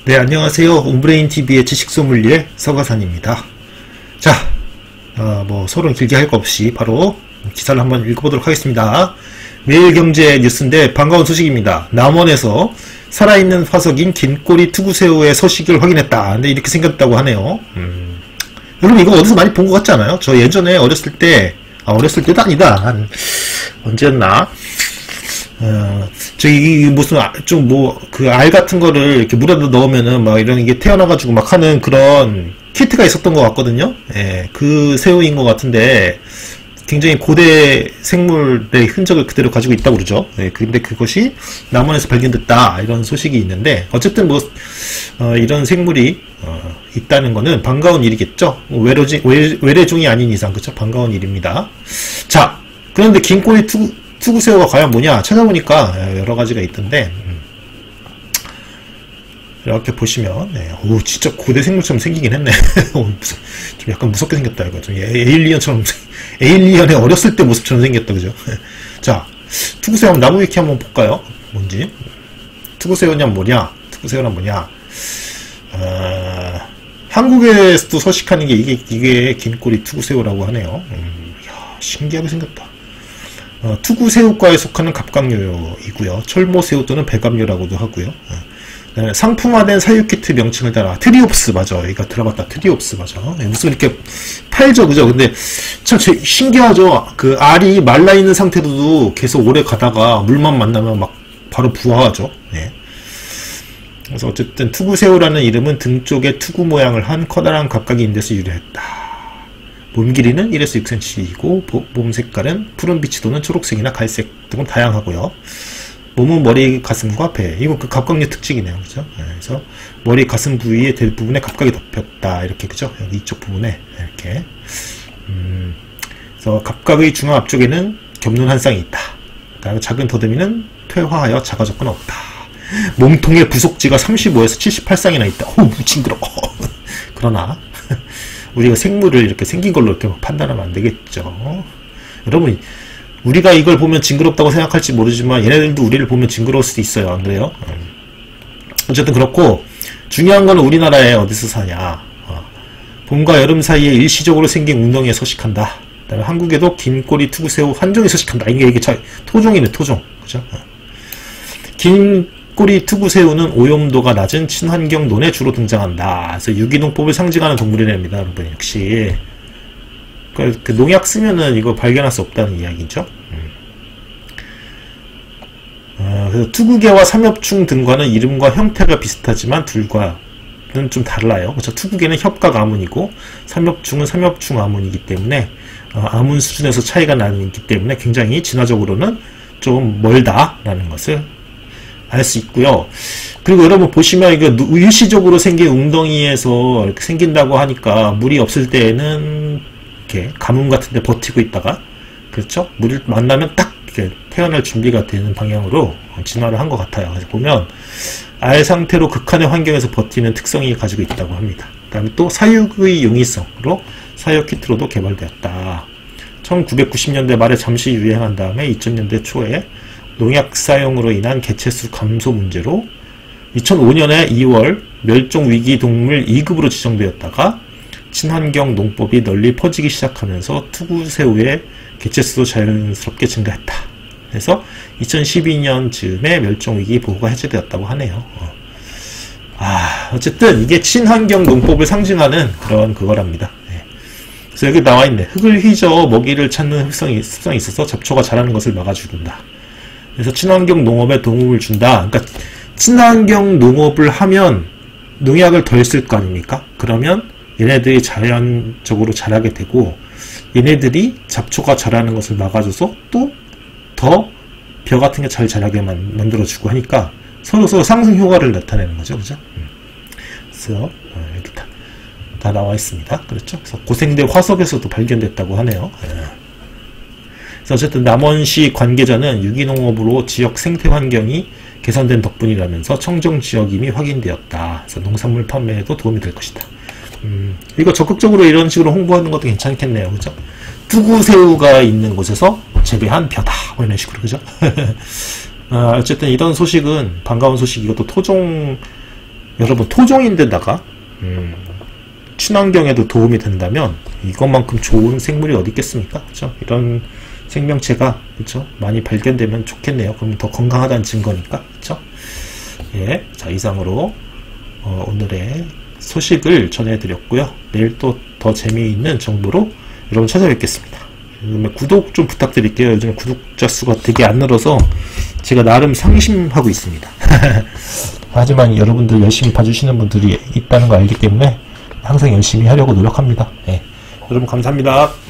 네, 안녕하세요. 온브레인TV의 지식소믈리에 서가산입니다. 자, 서론 길게 할 거 없이 바로 기사를 한번 읽어보도록 하겠습니다. 매일경제 뉴스인데 반가운 소식입니다. 남원에서 살아있는 화석인 긴꼬리 투구새우의 서식을 확인했다. 근데 이렇게 생겼다고 하네요. 여러분 이거 어디서 많이 본 것 같지 않아요? 저 예전에 어렸을 때도 아니다. 언제였나? 저기 무슨 그 알 같은 거를 이렇게 물에다 넣으면은 막 이런 게 태어나가지고 막 하는 그런 키트가 있었던 것 같거든요. 예, 그 새우인 것 같은데 굉장히 고대 생물의 흔적을 그대로 가지고 있다고 그러죠. 예, 근데 그것이 남원에서 발견됐다 이런 소식이 있는데 어쨌든 이런 생물이 있다는 거는 반가운 일이겠죠. 외래종이 아닌 이상 그쵸? 반가운 일입니다. 자, 그런데 긴꼬리 투구새우가 과연 뭐냐 찾아보니까 여러 가지가 있던데 이렇게 보시면 오 진짜 고대 생물처럼 생기긴 했네. 좀 약간 무섭게 생겼다 이거. 좀 에일리언의 어렸을 때 모습처럼 생겼다 그죠? 자, 투구새우 한번 나무위키 한번 볼까요? 뭔지. 투구새우는 뭐냐? 한국에서도 서식하는 게 이게 긴꼬리 투구새우라고 하네요. 이야, 신기하게 생겼다. 투구새우과에 속하는 갑각류이고요. 철모새우 또는 배갑류라고도 하고요. 상품화된 사육키트 명칭을 따라 트리옵스 맞아. 이거 들어봤다. 트리옵스 맞아. 무슨 이렇게 팔죠, 그죠? 근데 참 신기하죠. 그 알이 말라 있는 상태로도 계속 오래 가다가 물만 만나면 막 바로 부화하죠. 네. 그래서 어쨌든 투구새우라는 이름은 등 쪽에 투구 모양을 한 커다란 갑각이 있는 데서 유래했다. 몸 길이는 1에서 6cm이고 몸 색깔은 푸른빛이 도는 초록색이나 갈색 등은 다양하고요. 몸은 머리, 가슴과 배. 이건 그 갑각류 특징이네요. 그죠? 그래서 머리, 가슴 부위의 대부분에 갑각이 덮였다. 이렇게 그죠? 여기 이쪽 부분에 이렇게. 그래서 갑각의 중앙 앞쪽에는 겹눈 한 쌍이 있다. 그다음에 작은 더듬이는 퇴화하여 작아졌거나 없다. 몸통의 부속지가 35에서 78쌍이나 있다. 오, 징그러워. 그러나 우리가 생물을 이렇게 생긴 걸로 이렇게 판단하면 안 되겠죠. 여러분, 우리가 이걸 보면 징그럽다고 생각할지 모르지만 얘네들도 우리를 보면 징그러울 수도 있어요. 안 그래요? 어쨌든 그렇고 중요한 거는 우리나라에 어디서 사냐. 봄과 여름 사이에 일시적으로 생긴 웅덩이에 서식한다. 그다음에 한국에도 긴꼬리 투구새우 한 종이 서식한다. 이게 토종이네, 토종. 그죠? 긴꼬리 투구새우는 오염도가 낮은 친환경 논에 주로 등장한다. 그래서 유기농법을 상징하는 동물이랍니다. 여러분, 역시. 그 농약 쓰면은 이거 발견할 수 없다는 이야기죠. 그래서 투구개와 삼엽충 등과는 이름과 형태가 비슷하지만 둘과는 좀 달라요. 그렇죠? 투구개는 협각 아문이고 삼엽충은 삼엽충 아문이기 때문에 아문 수준에서 차이가 나기 때문에 굉장히 진화적으로는 좀 멀다라는 것을 알 수 있고요. 그리고 여러분 보시면 이거 일시적으로 생긴 웅덩이에서 이렇게 생긴다고 하니까 물이 없을 때에는 이렇게 가뭄 같은 데 버티고 있다가 그렇죠? 물을 만나면 딱 이렇게 태어날 준비가 되는 방향으로 진화를 한 것 같아요. 그래서 보면 알 상태로 극한의 환경에서 버티는 특성이 가지고 있다고 합니다. 그 다음에 또 사육의 용이성으로 사육 키트로도 개발되었다. 1990년대 말에 잠시 유행한 다음에 2000년대 초에 농약 사용으로 인한 개체수 감소 문제로 2005년에 2월 멸종위기 동물 2급으로 지정되었다가 친환경 농법이 널리 퍼지기 시작하면서 투구새우의 개체수도 자연스럽게 증가했다. 그래서 2012년 즈음에 멸종위기 보호가 해제되었다고 하네요. 어쨌든 이게 친환경 농법을 상징하는 그런 그거랍니다. 네. 그래서 여기 나와있네. 흙을 휘저 먹이를 찾는 습성이 있어서 잡초가 자라는 것을 막아주는다. 그래서 친환경 농업에 도움을 준다. 그러니까 친환경 농업을 하면 농약을 덜 쓸 거 아닙니까? 그러면 얘네들이 자연적으로 자라게 되고 얘네들이 잡초가 자라는 것을 막아줘서 또 더 벼 같은 게 잘 자라게 만들어주고 하니까 서로 상승 효과를 나타내는 거죠. 그죠? 그래서 여기 다 나와 있습니다. 그렇죠? 그래서 고생대 화석에서도 발견됐다고 하네요. 그래서 어쨌든 남원시 관계자는 유기농업으로 지역 생태 환경이 개선된 덕분이라면서 청정 지역임이 확인되었다. 그래서 농산물 판매에도 도움이 될 것이다. 이거 적극적으로 이런 식으로 홍보하는 것도 괜찮겠네요. 그죠? 투구새우가 있는 곳에서 재배한 벼다. 뭐 이런 식으로. 그죠? 어쨌든 이런 소식은 반가운 소식이고 또 토종 여러분 토종인데다가 친환경에도 도움이 된다면 이것만큼 좋은 생물이 어디 있겠습니까? 그렇죠? 이런 생명체가 그렇죠? 많이 발견되면 좋겠네요. 그럼 더 건강하다는 증거니까. 그렇죠? 예, 자 이상으로 오늘의 소식을 전해드렸고요. 내일 또 더 재미있는 정보로 여러분 찾아뵙겠습니다. 구독 좀 부탁드릴게요. 요즘에 구독자 수가 되게 안 늘어서 제가 나름 상심하고 있습니다. 하지만 여러분들 열심히 봐주시는 분들이 있다는 거 알기 때문에 항상 열심히 하려고 노력합니다. 네. 여러분 감사합니다.